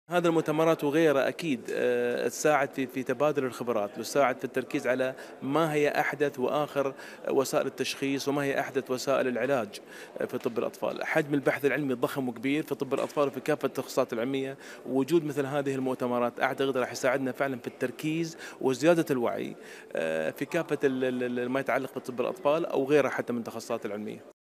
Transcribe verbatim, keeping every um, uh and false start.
هذه المؤتمرات وغيرها أكيد آه، تساعد في في تبادل الخبرات، وتساعد في التركيز على ما هي أحدث وآخر وسائل التشخيص، وما هي أحدث وسائل العلاج آه، في طب الأطفال. حجم البحث العلمي ضخم وكبير في طب الأطفال وفي كافة التخصصات العلمية، ووجود مثل هذه المؤتمرات أعتقد راح يساعدنا فعلا في التركيز وزيادة الوعي آه، في كافة ال- ال- ال- ما يتعلق بطب الأطفال أو غيرها حتى من التخصصات العلمية.